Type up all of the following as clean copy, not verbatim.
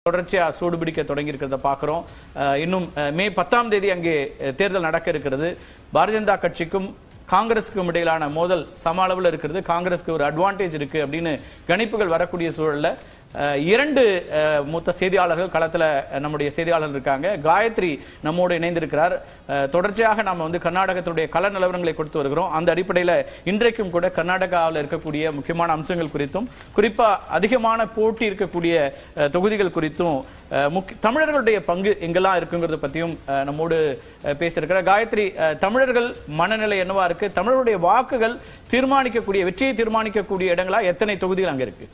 தொடர்ச்சியா சூடுபிடிக்க தொடங்கி இருக்கிறத பாக்குறோம். இன்னும் மே 10ஆம் தேதி அங்கே தேர்தல் நடக்க இருக்கிறது. பாரதிய ஜனதா கட்சிக்கும் காங்கிரஸுக்கும் இடையிலான மோதல் சம அளவில் இருக்கிறது. காங்கிரஸுக்கு ஒரு அட்வான்டேஜ் இருக்கு அப்படின்னு கணிப்புகள் வரக்கூடிய சூழல்ல இரண்டு மூத்த செய்தியாளர்கள் களத்துல நம்முடைய செய்தியாளர்கள் இருக்காங்க. காயத்ரி நம்மோடு இணைந்திருக்கிறார். தொடர்ச்சியாக நாம கர்நாடகத்துடைய கள நிலவரங்களை கொடுத்து வருகிறோம். அந்த அடிப்படையில் இன்றைக்கும் கூட கர்நாடகாவில் இருக்கக்கூடிய முக்கியமான அம்சங்கள் குறித்தும் குறிப்பா அதிகமான போட்டி இருக்கக்கூடிய தொகுதிகள் குறித்தும் தமிழர்களுடைய பங்கு எங்கெல்லாம் இருக்குங்கிறத பத்தியும் நம்மோடு பேசியிருக்கிறார். காயத்ரி, தமிழர்கள் மனநிலை என்னவா இருக்கு? தமிழர்களுடைய வாக்குகள் தீர்மானிக்கக்கூடிய வெற்றியை தீர்மானிக்கக்கூடிய இடங்களா எத்தனை தொகுதிகள் அங்க இருக்கு?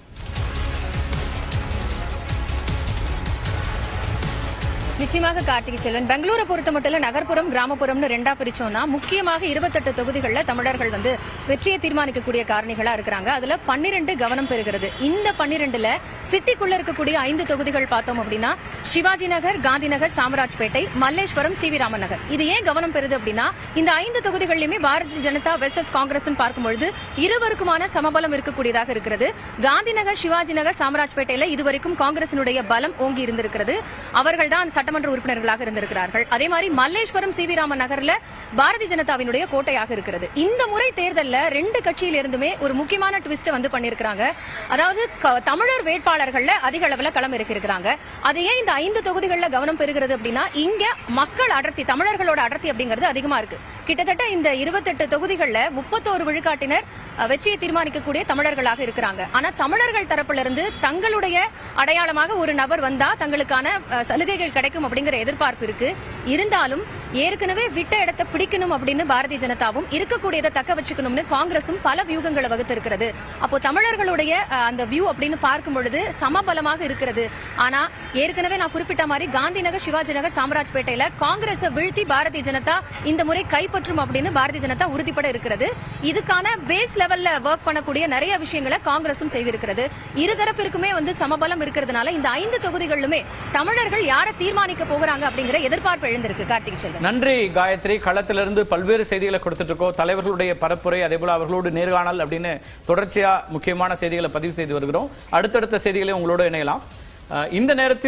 நிச்சயமாக கார்த்திகை செல்வன், பெங்களூரை பொறுத்த மட்டும் நகர்ப்புறம் கிராமப்புறம்னு ரெண்டா பிரிச்சோம்னா முக்கியமாக 28 தொகுதிகளில் தமிழர்கள் வெற்றியை தீர்மானிக்கக்கூடிய காரணிகளா இருக்கிறாங்க. அதுல 12 கவனம் பெறுகிறது. இந்த 12ல சிட்டிக்குள்ள இருக்கக்கூடிய 5 தொகுதிகள் பார்த்தோம் அப்படின்னா சிவாஜி நகர், காந்தி நகர், சாமராஜ்பேட்டை, மல்லேஸ்வரம், சி வி ராமன் நகர். இது ஏன் கவனம் பெறுது அப்படின்னா இந்த 5 தொகுதிகளிலுமே பாரதிய ஜனதா வெர்சஸ் காங்கிரஸ் பார்க்கும்பொழுது இருவருக்குமான சமபலம் இருக்கக்கூடியதாக இருக்கிறது. காந்தி நகர், சிவாஜி நகர், சாமராஜ்பேட்டையில இதுவரைக்கும் காங்கிரசினுடைய பலம் ஓங்கி இருந்திருக்கிறது. அவர்கள் தான் சட்டமன்ற உறுப்பினர்களாக இருந்திருக்கிறார்கள். அதே மாதிரி மல்லேஸ்வரம், சி வி ராமன் நகர்ல பாரதிய ஜனதாவினுடைய கோட்டையாக இருக்கிறது. இந்த முறை தேர்தல்ல 2 கட்சியில இருந்துமே ஒரு முக்கியமான ட்விஸ்ட் பண்ணிருக்காங்க. அதாவது தமிழர் வேட்பாளர்கள்ல அதிக அளவுல களம் இருக்கிறாங்க. அது ஏன் இந்த 5 தொகுதிகளில் கவனம் பெறுகிறது அப்படின்னா இங்க மக்கள் அடர்த்தி, தமிழர்களோட அடர்த்தி அப்படிங்கிறது அதிகமா இருக்கு. கிட்டத்தட்ட இந்த 28 தொகுதிகளில் 31 விழுக்காட்டினர் வெற்றியை தீர்மானிக்கக்கூடிய தமிழர்களாக இருக்கிறாங்க. ஆனா தமிழர்கள் தரப்புல இருந்து தங்களுடைய அடையாளமாக ஒரு நபர் வந்தா தங்களுக்கான சலுகைகள் கிடைக்கும் அப்படிங்கிற எதிர்பார்ப்பு இருக்கு. இருந்தாலும் ஏற்கனவே விட்ட இடத்தை பிடிக்கணும் அப்படின்னு பாரதிய ஜனதாவும் இருக்கக்கூடியதை தக்க வச்சுக்கணும்னு காங்கிரசும் பல வியூகங்களை வகுத்திருக்கிறது. அப்போ தமிழர்களுடைய அந்த வியூ அப்படின்னு பார்க்கும் பொழுது சமபலமாக இருக்கிறது. ஆனா ஏற்கனவே நான் குறிப்பிட்ட மாதிரி காந்தி நகர், சிவாஜி நகர், சாமராஜ்பேட்டையில காங்கிரஸ் வீழ்த்தி பாரதிய ஜனதா இந்த முறை கைப்பற்றும் அப்படின்னு பாரதிய ஜனதா உறுதிப்பட இருக்கிறது. இதுக்கான பேஸ் லெவல்ல ஒர்க் பண்ணக்கூடிய நிறைய விஷயங்களை காங்கிரசும் செய்திருக்கிறது. இருதரப்பிற்குமே சமபலம் இருக்கிறதுனால இந்த 5 தொகுதிகளிலுமே தமிழர்கள் யாரை தீர்மானிக்க போகிறாங்க அப்படிங்கிற எதிர்பார்ப்பு எழுந்திருக்கு. கார்த்திகை செல்வன், நன்றி காயத்ரி. களத்திலிருந்து பல்வேறு செய்திகளை கொடுத்துட்டு இருக்கோம். தலைவர்களுடைய பரப்புரை, அதே போல அவர்களோடு நேர்காணல் அப்படின்னு தொடர்ச்சியா முக்கியமான செய்திகளை பதிவு செய்து வருகிறோம். அடுத்தடுத்த செய்திகளை உங்களோடு இணையலாம். இந்த நேரத்தில்